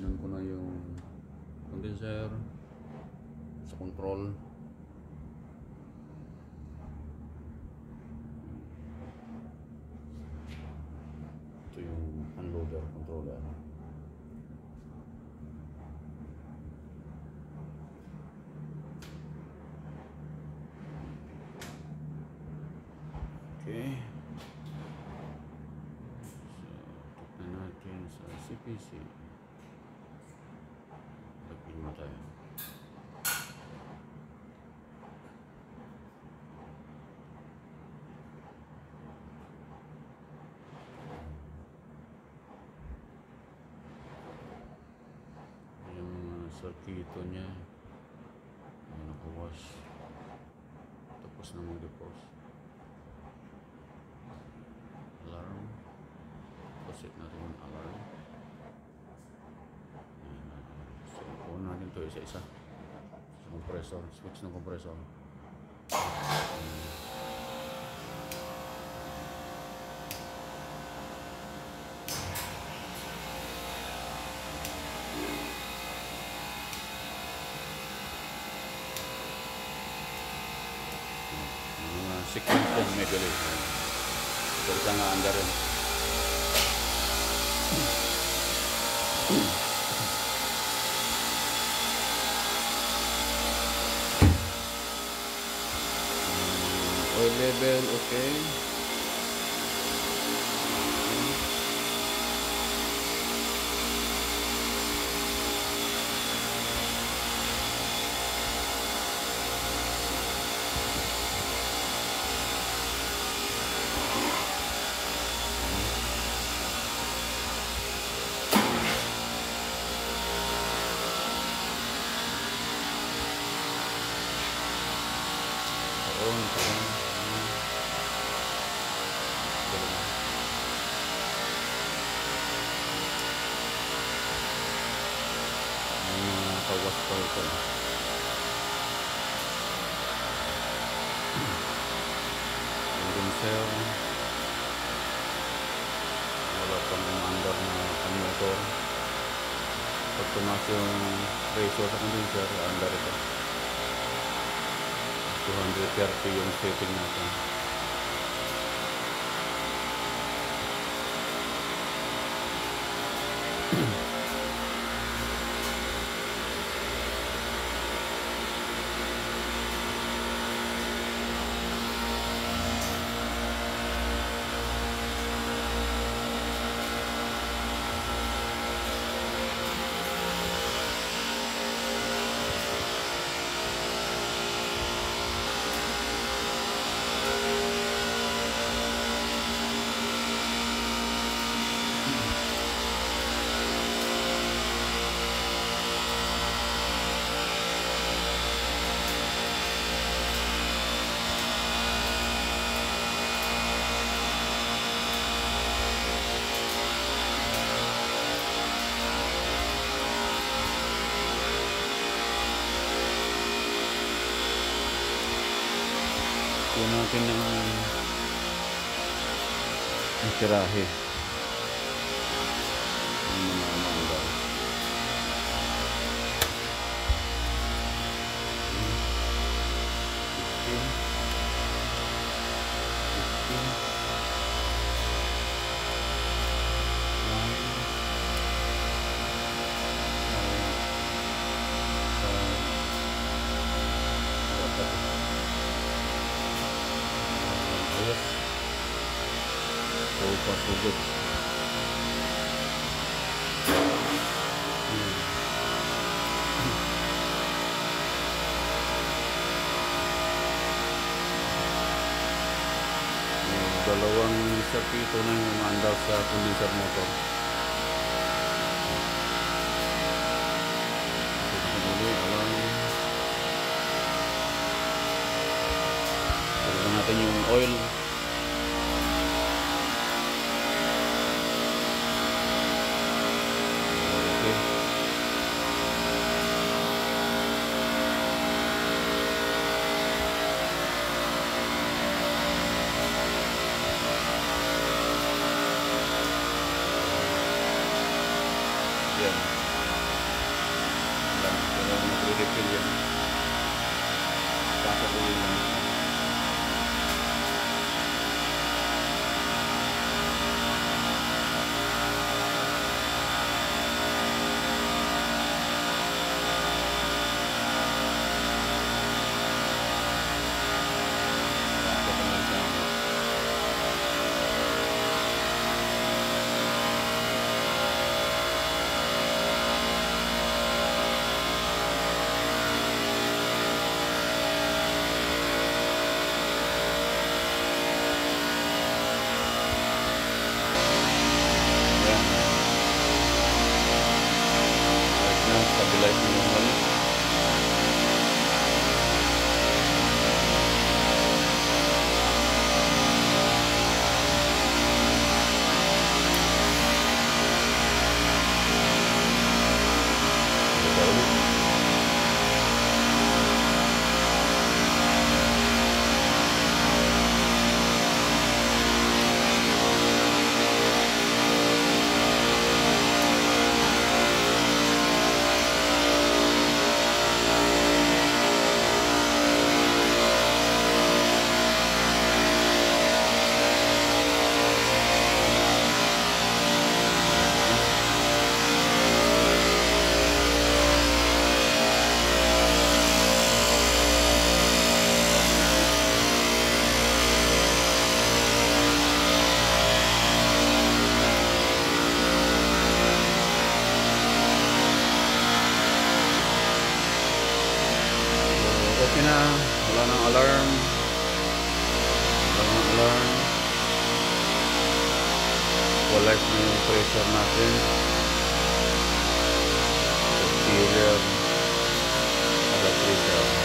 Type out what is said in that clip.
Tinan ko na yung condenser sa control. Ito yung unloader controller. Okay. So, tignan natin sa CPC. Lagyan mo tayo. Yung circuito niya nakawash. Tapos na mag-deposit. Alarm. Set natin yung alarm. So, on natin ito isa-isa. Sa compressor. Switch ng compressor. Mga sequence yan medley. So, isa nga anda rin. Oil level, okay. Kawas pa ito. Condenser. Wala pang umandar na motor. Pag tumas yung pressure sa condenser, andar ito. 230 yung setting natin. Kuha natin ng tirahe. Ang mga mangga. So far so good. Dalawang circuito na yung umandar sa condenser motor. Tignan natin yung oil. Yan. refill yan. Sasakuyin lang siya. Stabilize mo yung ano. Okay na, wala nang alarm. Equalize na yung pressure natin. Exterior, pressure.